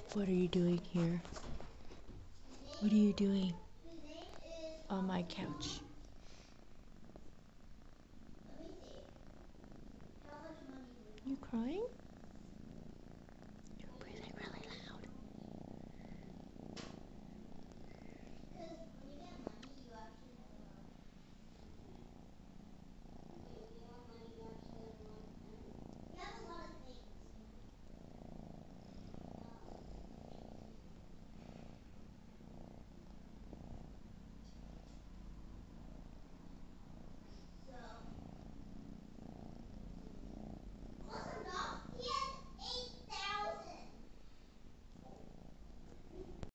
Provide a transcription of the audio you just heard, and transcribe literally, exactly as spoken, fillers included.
What are you doing here? What are you doing on my couch? You crying?